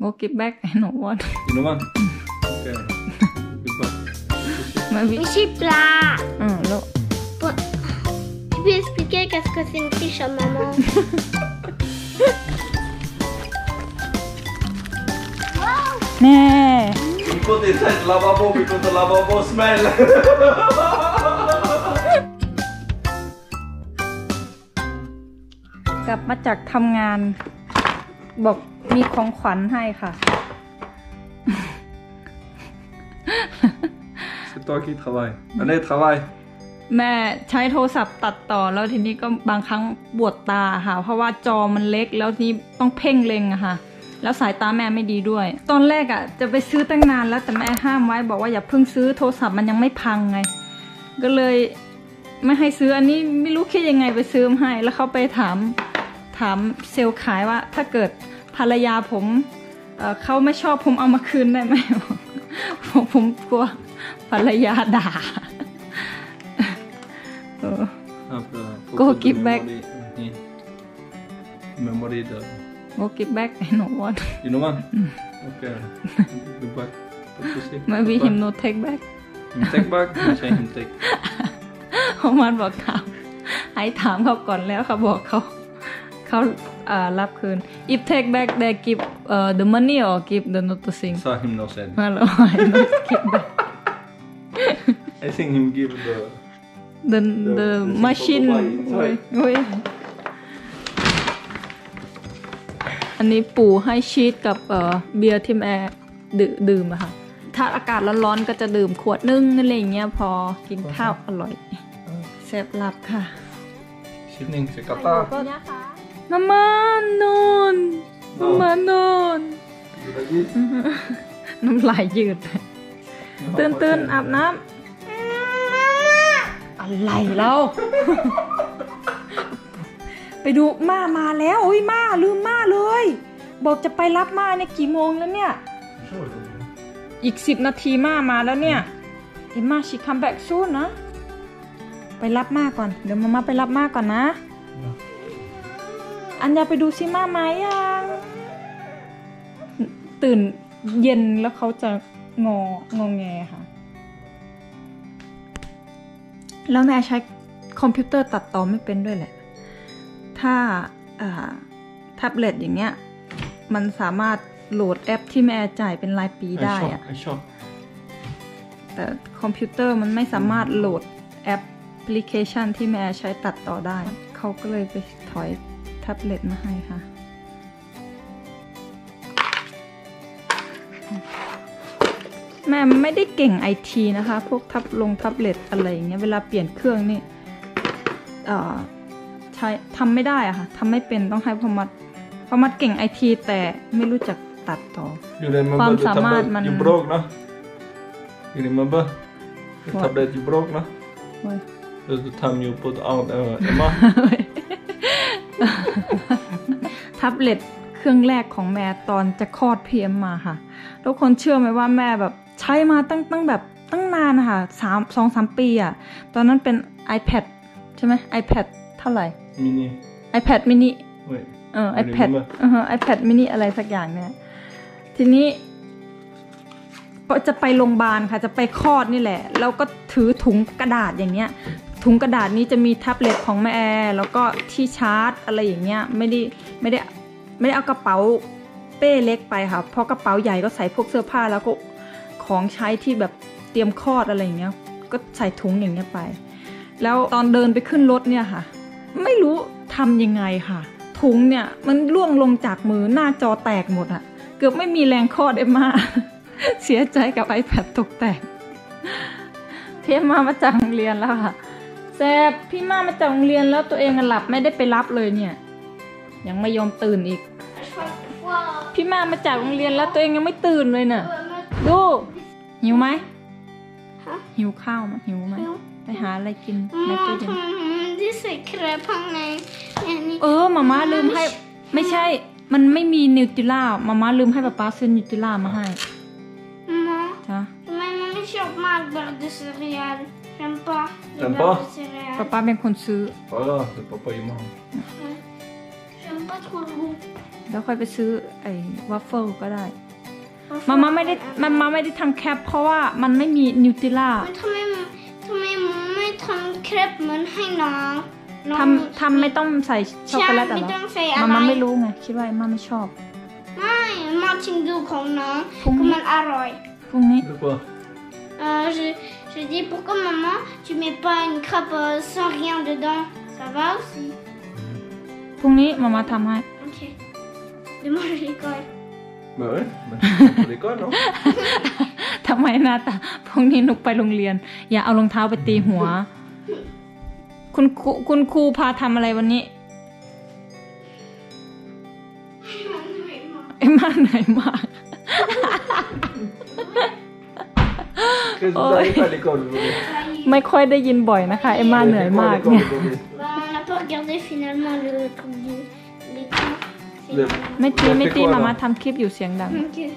Go give back. I know what. You know what? Okay. Goodbye. Maybe. Mais j'ai plat. Look. Tu peux expliquer qu'est-ce que c'est une quiche à maman? Nè. You put it at lavabo because the lavabo smell. กลับมาจากทำงานบอกมีของขวัญให้ค่ะ C'est toi qui travaille. Allez, travaille. แม่ใช้โทรศัพท์ตัดต่อแล้วทีนี้ก็บางครั้งปวดตาค่ะเพราะว่าจอมันเล็กแล้วทีนี้ต้องเพ่งเล็งอะค่ะแล้วสายตาแม่ไม่ดีด้วยตอนแรกอะจะไปซื้อตั้งนานแล้วแต่แม่ห้ามไว้บอกว่าอย่าเพิ่งซื้อโทรศัพท์มันยังไม่พังไงก็เลยไม่ให้ซื้ออันนี้ไม่รู้คิดยังไงไปซื้อมาให้แล้วเขาไปถามเซลล์ขายว่าถ้าเกิดภรรยาผมเขาไม่ชอบผมเอามาคืนได้ไหม ผมกลัวภรรยาด่าGo give back. Memory the. Go give back. I know what. You know what? Okay. Goodbye. Maybe him no take back. Him take back. I say him take. เขามันบอกถามให้ถามเขาก่อนแล้วเขาบอกเขารับคืน If take back they give the money or give the noticing. Saw him no send. Hello, I no give back. I think him give the machine อันนี้ปู่ให้ชีสกับเบียร์ที่แม่ดื่มอะค่ะถ้าอากาศร้อนๆก็จะดื่มขวดนึงอะไรอย่างเงี้ยพอกินข้าวอร่อยแซ่บลับค่ะ Sitting sekata. มามานอนมานอนน้ำลายยืดตื่นอาบน้ำอะไรเรา ไปดูมาแล้วโอ้ยลืมเลยบอกจะไปรับเนี่ยกี่โมงแล้วเนี่ยอีก10 นาทีมาแล้วเนี่ยshe come back soon นะไปรับก่อนเดี๋ยวมาไปรับก่อนนะอัญญาไปดูซิมายังตื่นเย็นแล้วเขาจะงอแงค่ะแล้วแม่ใช้คอมพิวเตอร์ตัดต่อไม่เป็นด้วยแหละถ้าแท็บเล็ตอย่างเงี้ยมันสามารถโหลดแอปที่แม่จ่ายเป็นรายปีได้อะแต่คอมพิวเตอร์มันไม่สามารถโหลดแอปพลิเคชันที่แม่ใช้ตัดต่อได้เขาก็เลยไปถอยแท็บเล็ตมาให้ค่ะแม่ไม่ได้เก่งไอทีนะคะพวกแท็บเล็ตอะไรอย่างเงี้ยเวลาเปลี่ยนเครื่องนี่ใช้ทำไม่ได้อะค่ะทำไม่เป็นต้องให้พมัดเก่งไอทีแต่ไม่รู้จักตัดต่อความสามารถมัน You broke นะ You remember the tablet you broke นะ That's the time you put out Emma แท็บเล็ตเครื่องแรกของแม่ตอนจะคลอดพีเอ็มมาค่ะทุกคนเชื่อไหมว่าแม่แบบใช้มาตั้งนานค่ะ2-3 ปีอ่ะตอนนั้นเป็น iPad ใช่ไหม iPad เท่าไหร่ mini iPad mini iPad mini อะไรสักอย่างเนี่ยทีนี้จะไปโรงพยาบาลค่ะจะไปคลอดนี่แหละแล้วก็ถือถุงกระดาษอย่างเงี้ยถุงกระดาษนี้จะมีแท็บเล็ตของแม่แล้วก็ที่ชาร์จอะไรอย่างเงี้ยไม่ได้เอากระเป๋าเป้เล็กไปค่ะเพราะกระเป๋าใหญ่ก็ใส่พวกเสื้อผ้าแล้วก็ของใช้ที่แบบเตรียมคลอดอะไรอย่างเงี้ยก็ใส่ถุงอย่างเงี้ยไปแล้วตอนเดินไปขึ้นรถเนี่ยค่ะไม่รู้ทำยังไงค่ะถุงเนี่ยมันร่วงลงจากมือหน้าจอแตกหมดอะเกือบไม่มีแรงคลอดได้มาเสียใจกับ iPad ตกแตกพี่มาจากโรงเรียนแล้วค่ะแซ่บพี่มาจากโรงเรียนแล้วตัวเองหลับไม่ได้ไปรับเลยเนี่ยยังไม่ยอมตื่นอีกพี่มาจากโรงเรียนแล้วตัวเองยังไม่ตื่นเลยน่ะดูหิวไหมหิวข้าวมั้ยหิวไหมไปหาอะไรกินในตู้เย็นมาม่าลืมให้ไม่ใช่มันไม่มีนิวทริล่ามาม่าลืมให้ป๊าซื้อนิวทริล่ามาให้จ้ะไม่ชอบมากแบบเดซเรียลj'aime pas T'aimes pas ป๊าเป็นคนซื้อ Voilà c'est papa et maman j'aime pas trop le goût แล้วค่อยไปซื้อไอ้วัฟเฟิลก็ได้มาม่าไม่ได้ทำแคปเพราะว่ามันไม่มีนิวติล่าทำไมไม่ทำเครปเหมือนให้น้องทำไม่ต้องใส่ช็อกโกแลตหรอมาไม่รู้ไงคิดว่ามาไม่ชอบไม่มาชิมดูของน้องมันอร่อยพรุ่งนี้ je dis pourquoi maman tu mets pas une crêpe sans rien dedans ça va aussi พรุ่งนี้มาทำให้ ok demain je l'école bah ouais l'école non ทำไมนะแต่พรุ่งนี้หนูไปโรงเรียนอย่าเอารองเท้าไปตีหัวคุณครูพาทำอะไรวันนี้มาเหนื่อยมากไม่ค่อยได้ยินบ่อยนะคะเอ็มมาเหนื่อยมากเนี่ยไม่ตีมาทำคลิปอยู่เสียงดัง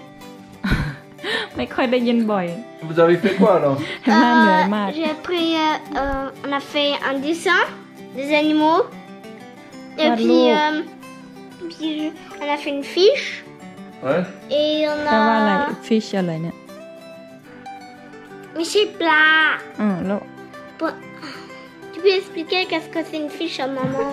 ไม่ค่อยได้ยินบ่อย Vous avez fait quoi alors? J'ai appris, on a fait un dessin des animaux et puis on a fait une fiche. Ouais. Et on a. Fiche อะไรเนี่ย Mais c'est plat. Là. Tu peux expliquer qu'est-ce que c'est une fiche à maman?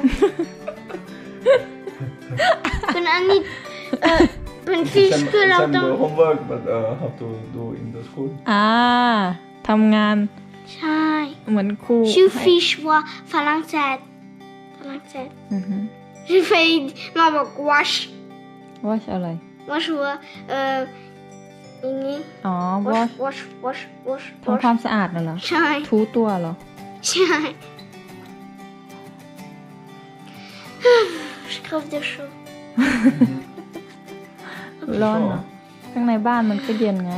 Une fiche que l'entend. Some homework but have to do in the school. ทำงานใช่เหมือนครูชื่อ fiche ว่าฝรั่งเศสje fais มาบอก wash อะไร wash ว่าอย่างนี้wash ทำความสะอาดน่ะเหรอใช่ถูตัวเหรอใช่ je crève de chaud ร้อนเหรอข้างในบ้านมันก็เย็นไง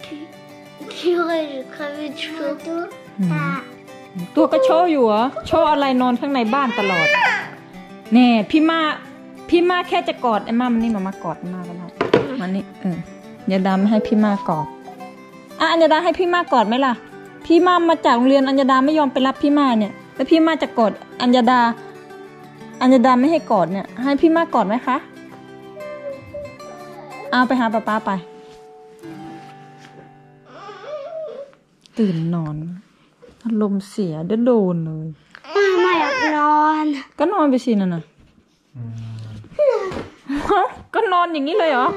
ตัวก็โชว์อยู่เหรอโชว์อะไรนอนข้างในบ้านตลอดแน่พี่มาแค่จะกอดไอ้มามันนี่มากอดมาก็ได้มันนี่อย่าดาไม่ให้พี่มากอดอัญญาดาให้พี่มากอดไหมล่ะพี่มาจากโรงเรียนอัญญาดาไม่ยอมไปรับพี่มาเนี่ยแล้วพี่มาจะกอดอัญญาดาไม่ให้กอดเนี่ยให้พี่มากอดไหมคะเอาไปหาป้าไปตื่นนอนอารมณ์เสียโดนเลยไม่อยากนอนก็นอนไปสินั่นน่ะก็นอนอย่างนี้เลยเหรอ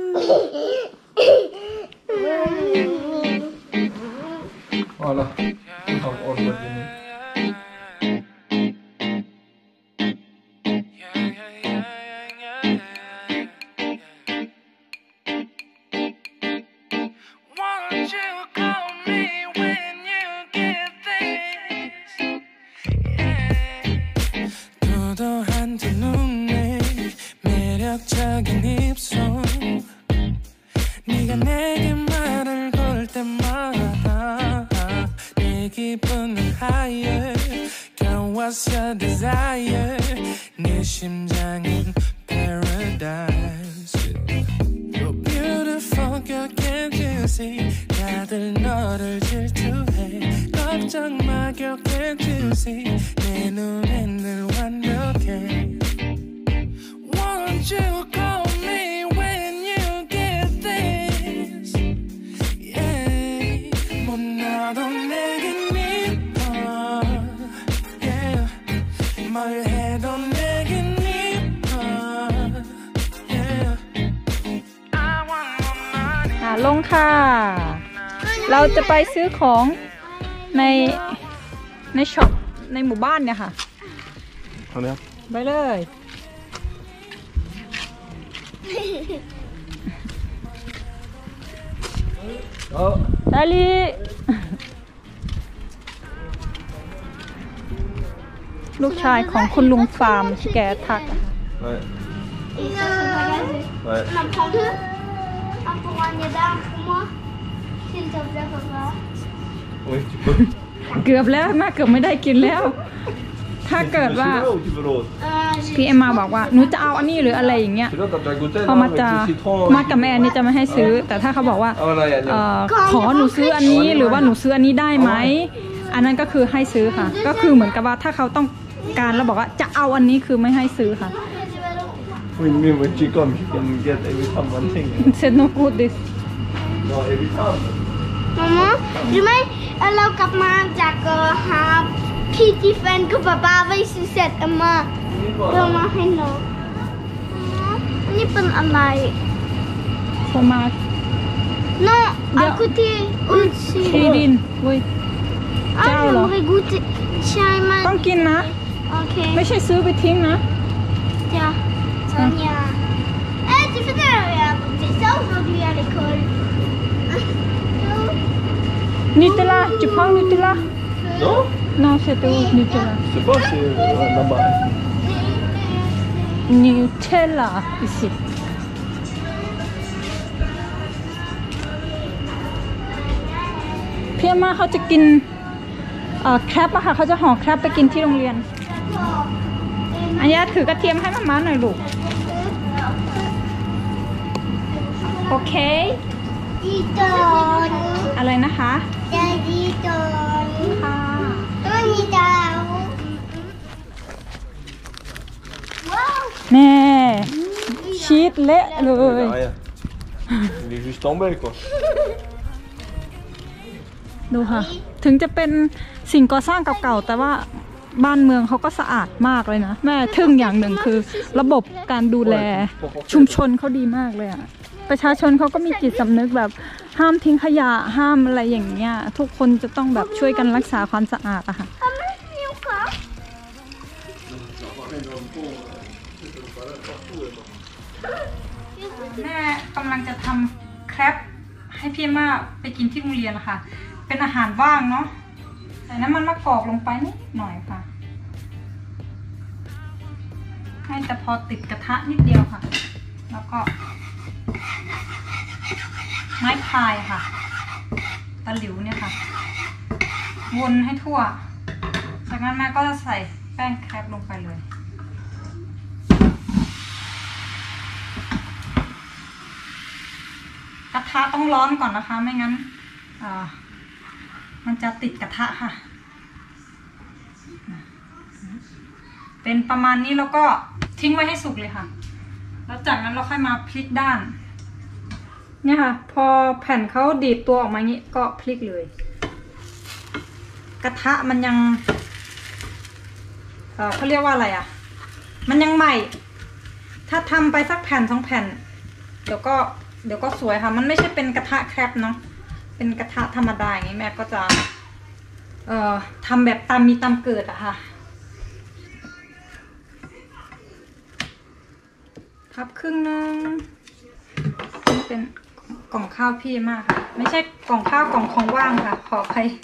Voilà, have all what you need. 매력적인 입술 네가 내게 말을 걸 때마다 내 기분은 higher Girl what's your desire 내 심장은 paradise You're beautiful girl can't you see 다들 너를 질투해 걱정 마 girl can't you see 내 눈엔 늘 완벽해 Won't you call me when you get this? Yeah, 못 나도 내겐 이뻐. Yeah, 뭘 해도 내겐 이뻐. Yeah, I want more money. ลงค่ะเราจะไปซื้อของในช็อปในหมู่บ้านเนี่ยค่ะเอาเลยไปเลยดาลีลูกชายของคุณลุงฟาร์มแกทักเกือบแล้วน่าเกือบไม่ได้กินแล้วถ้าเกิดว่าพี่เอ็มมาบอกว่าหนูจะเอาอันนี้หรืออะไรอย่างเงี้ยพอมากับแม่นี่จะไม่ให้ซื้อแต่ถ้าเขาบอกว่าขอหนูซื้ออันนี้หรือว่าหนูซื้ออันนี้ได้ไหมอันนั้นก็คือให้ซื้อค่ะก็คือเหมือนกับว่าถ้าเขาต้องการแล้วบอกว่าจะเอาอันนี้คือไม่ให้ซื้อค่ะ When she comes, she can get every time one thing. Said no good this. No, every time. มาม่ารู้ไหมเรากลับมาจากหาพี่ที่แฟนกับป้าไปซื้อเสร็จมาเรามาให้น้องอันนี้เป็นอะไร Format. No, aku uci. Kirin. Ui. เจ้าเหรอไม่กูจะใช่ไหมต้องกินนะโอเคไม่ใช่ซื้อไปทิ้งนะจ้ะSonia. Tu fais ça aujourd'hui à l'école. Nutella, tu prends Nutella? Non? Non, c'était où Nutella? Je sais pas, c'est là-bas. Nutella, ici. พี่อาม่าเขาจะกินแครปอะค่ะเขาจะห่อแครปไปกินที่โรงเรียน อันนี้ถือกระเทียมให้มาม่าหน่อยลูก โอเคดีตอนอะไรนะคะจะดีตอนค่ะต้องมีดาวว้าวแม่ชีสเละเลย Ja, ja. Die is juste tombé, quoi. ดูค่ะ ถึงจะเป็นสิ่งก่อสร้างเก่าๆแต่ว่าบ้านเมืองเขาก็สะอาดมากเลยนะแม่ทึ่งอย่างหนึ่งคือระบบการดูแลชุมชนเขาดีมากเลยอะประชาชนเขาก็มีจิตสำนึกแบบห้ามทิ้งขยะห้ามอะไรอย่างเงี้ยทุกคนจะต้องแบบช่วยกันรักษาความสะอาดอะค่ะแม่กำลังจะทำแครปให้พี่ม่าไปกินที่โรงเรียนนะคะเป็นอาหารว่างเนาะใส่น้ำมันมะกอกลงไปนิดหน่อยค่ะให้แต่พอติดกระทะนิดเดียวค่ะแล้วก็ไม้พายค่ะตะหลิวเนี่ยค่ะวนให้ทั่วจากนั้นแม่ก็จะใส่แป้งแครปลงไปเลยกระทะต้องร้อนก่อนนะคะไม่งั้นมันจะติดกระทะค่ะเป็นประมาณนี้แล้วก็ทิ้งไว้ให้สุกเลยค่ะแล้วจากนั้นเราค่อยมาพลิกด้านเนี่ยค่ะพอแผ่นเขาดีดตัวออกมาอย่างนี้ก็พลิกเลยกระทะมันยังเขาเรียกว่าอะไรอ่ะมันยังใหม่ถ้าทำไปสักแผ่น2 แผ่นเดี๋ยวก็สวยค่ะมันไม่ใช่เป็นกระทะแครปเนาะเป็นกระทะธรรมดาอย่างนี้แม่ก็จะทำแบบตามมีตามเกิดอะค่ะพับครึ่งนึงนี่เป็นกล่องข้าวพี่มากค่ะไม่ใช่กล่องข้าวกล่องของว่างค่ะขออภัย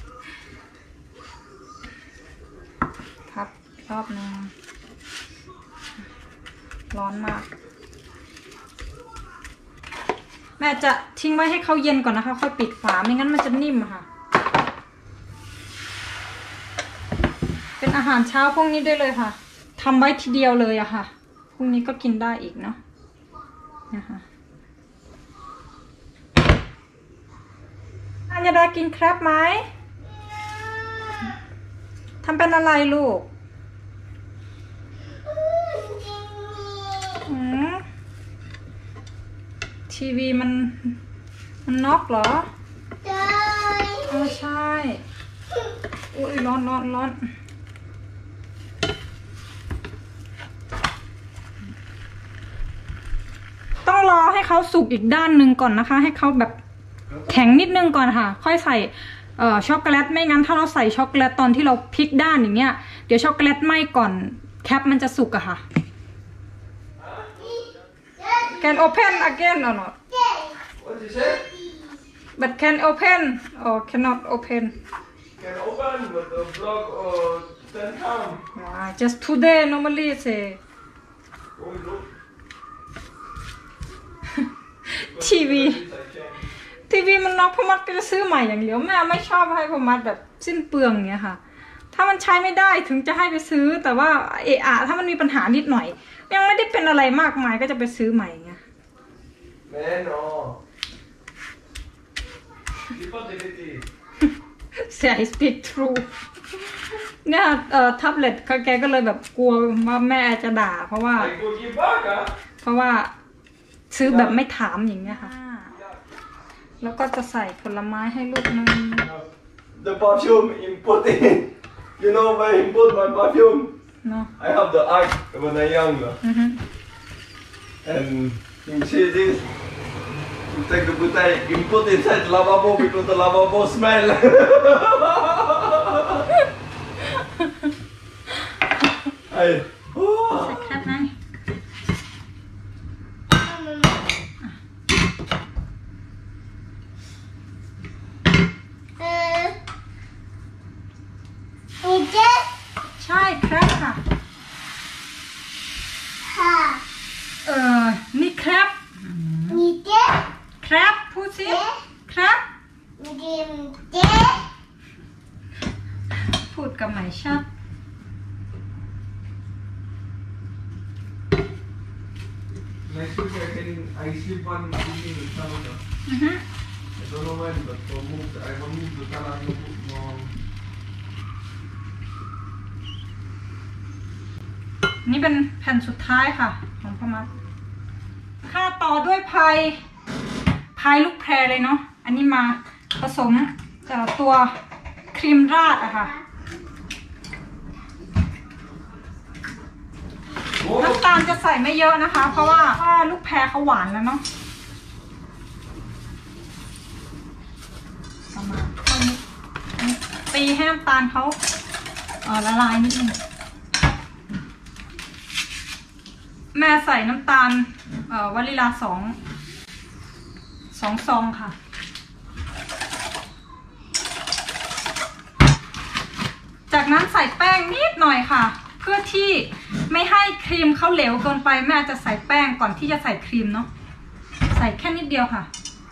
พับรอบนึงร้อนมากแม่จะทิ้งไว้ให้เขาเย็นก่อนนะคะค่อยปิดฝาไม่งั้นมันจะนิ่มค่ะเป็นอาหารเช้าพวกนี้ได้เลยค่ะทำไว้ทีเดียวเลยอะค่ะพรุ่งนี้ก็กินได้อีกเนาะนะคะอัญญาดากินแครปไหมทำเป็นอะไรลูกทีวีมันน็อกเหรอใช่ใช่อุ้ยร้อนต้องรอให้เขาสุกอีกด้านหนึ่งก่อนนะคะให้เขาแบบแข็งนิดนึงก่อนค่ะค่อยใส่ช็อกโกแลตไม่งั้นถ้าเราใส่ช็อกโกแลตตอนที่เราพลิกด้านอย่างเงี้ยเดี๋ยวช็อกโกแลตไหม้ก่อนแคปมันจะสุกอะค่ะ Can open again or not? What did you say? But can open or cannot open? Can open, but the block or 10 come. Just today normally say. Oh, look. ทีวีมันน็อกพมัดก็จะซื้อใหม่อย่างเดียวแม่ไม่ชอบให้พมัดแบบสิ้นเปลืองอย่างเงี้ยค่ะถ้ามันใช้ไม่ได้ถึงจะให้ไปซื้อแต่ว่าถ้ามันมีปัญหานิดหน่อยยังไม่ได้เป็นอะไรมากมายก็จะไปซื้อใหม่ไงแม่นอที่ป้าเด็กดี I speak true เนี่ยแท็บเล็ตแกก็เลยแบบกลัวว่าแม่จะด่าเพราะว่าเพราะว่าซื้อแบบไม่ถามอย่างเงี้ยค่ะแล้วก็จะใส่ผลไม้ให้ลูกนึง The perfume imported. You know where I import my perfume? No. I have the art when I young. And you see this? You take the bouteille, you put inside the lavabo because the lavabo smell. ใส่แคปไหมใช่แคปค่ะนี่แคปแคปพูดสิแคปพูดกับไหมชัด Next week I sleep one evening in Canada. I don't know when, but I will move to Canada. นี่เป็นแผ่นสุดท้ายค่ะของพ่อมัดค่าต่อด้วยพายลูกแพรเลยเนาะอันนี้มาผสมกับตัวครีมราดอะค่ะน้ำตาลจะใส่ไม่เยอะนะคะเพราะว่าลูกแพรเขาหวานแล้วเนาะประมาณนี้ตีให้น้ำตาลเขาละลายนิดนึงแม่ใส่น้ำตาลวานิลาสองซองค่ะจากนั้นใส่แป้งนิดหน่อยค่ะเพื่อที่ไม่ให้ครีมเขาเหลวเกินไปแม่จะใส่แป้งก่อนที่จะใส่ครีมเนาะใส่แค่นิดเดียวค่ะ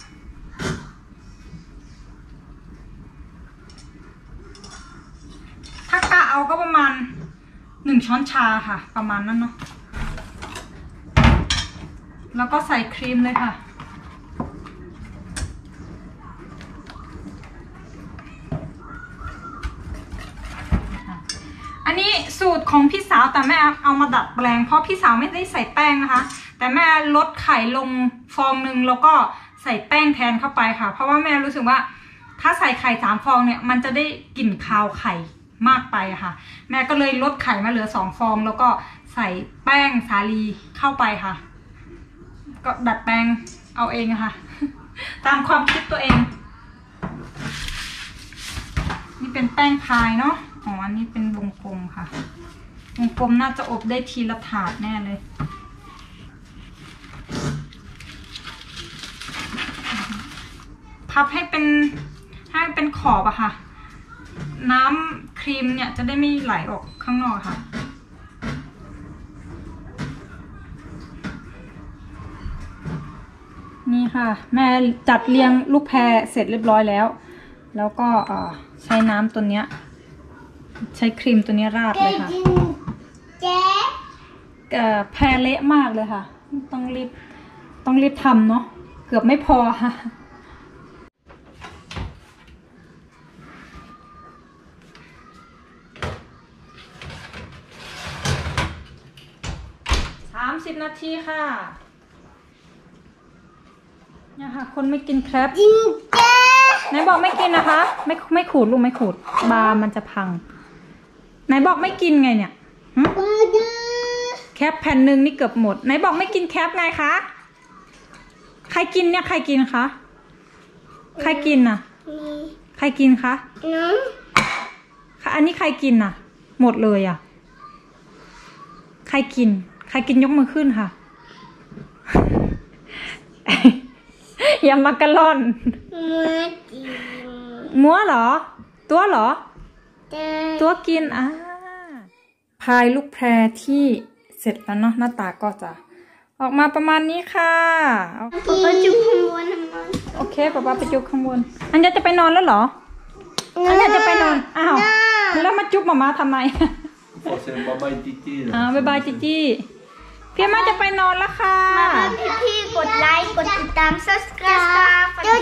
ถ้ากะเอาก็ประมาณ1 ช้อนชาค่ะประมาณนั้นเนาะแล้วก็ใส่ครีมเลยค่ะอันนี้สูตรของพี่สาวแต่แม่เอามาดัดแปลงเพราะพี่สาวไม่ได้ใส่แป้งนะคะแต่แม่ลดไข่ลงฟองนึงแล้วก็ใส่แป้งแทนเข้าไปค่ะเพราะว่าแม่รู้สึกว่าถ้าใส่ไข่3 ฟองเนี่ยมันจะได้กลิ่นคาวไข่มากไปค่ะแม่ก็เลยลดไข่มาเหลือ2 ฟองแล้วก็ใส่แป้งสาลีเข้าไปค่ะก็ดัดแปลงเอาเองค่ะตามความคิดตัวเองนี่เป็นแป้งพายเนาะอ๋ออันนี้เป็นวงกลมค่ะวงกลมน่าจะอบได้ทีละถาดแน่เลยพับให้เป็นขอบอะค่ะน้ำครีมเนี่ยจะได้ไม่ไหลออกข้างนอกค่ะนี่ค่ะแม่จัดเรียงลูกแพรเสร็จเรียบร้อยแล้วก็ใช้น้ำตัวเนี้ยใช้ครีมตัวนี้ราดเลยค่ะแพรเละมากเลยค่ะต้องรีบทำเนาะเกือบไม่พอค่ะ30 นาทีค่ะเนี่ยค่ะคนไม่กินแครปไหนบอกไม่กินนะคะไม่ขูดลูกไม่ขูดบามันจะพังไหนบอกไม่กินไงเนี่ยแคปแผ่นหนึ่งนี่เกือบหมดไหนบอกไม่กินแคปไงคะใครกินเนี่ยใครกินคะใครกินน่ะใครกินคะอันนี้ใครกินน่ะหมดเลยอ่ะใครกินยกมือขึ้นค่ะอย่ามากระล่อนมัวเหรอตัวเหรอตัวกินพายลูกแพรที่เสร็จแล้วเนาะหน้าตาก็จะออกมาประมาณนี้ค่ะป๊าจุ๊บข้างบนโอเคป๊าไปจุ๊บข้างบนอันนี้จะไปนอนแล้วเหรออันนี้จะไปนอนอ้าวแล้วมาจุ๊บมาทำไมบ๊ายบายจิจี้บ๊ายบายจิจี้พี่มาจะไปนอนแล้วค่ะพี่กดไลค์กดติดตาม subscribe กด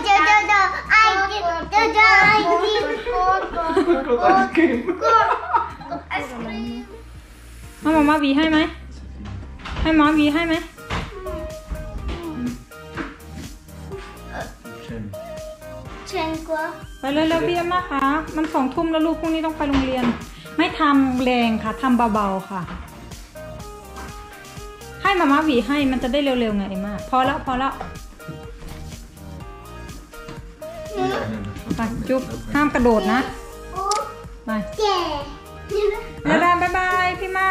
มาวีให้ไหมให้หมอวีให้ไหมเช่นกว่าไปเลยเบียร์มาค่ะมัน2 ทุ่มแล้วลูกพรุ่งนี้ต้องไปโรงเรียน ไม่ทำแรงค่ะทำเบาๆค่ะให้มาม่าหวีให้มันจะได้เร็วๆไงมาพอแล้วไปจุ๊บห้ามกระโดดนะไปแก่แล้วบ๊ายบายพี่มา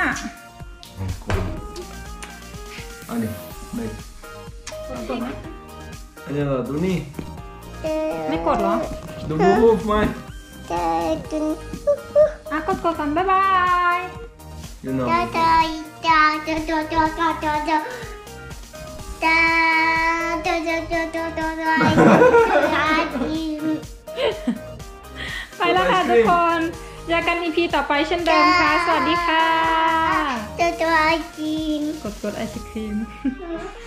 Annie, nee. Angela, doe niet. ไม่กดเหรอ Doe move, man. กดกันบ๊ายบาย You know. ไปแล้วค่ะทุกคนเจอกัน EP ต่อไปเช่นเดิมค่ะสวัสดีค่ะกดไอศครีม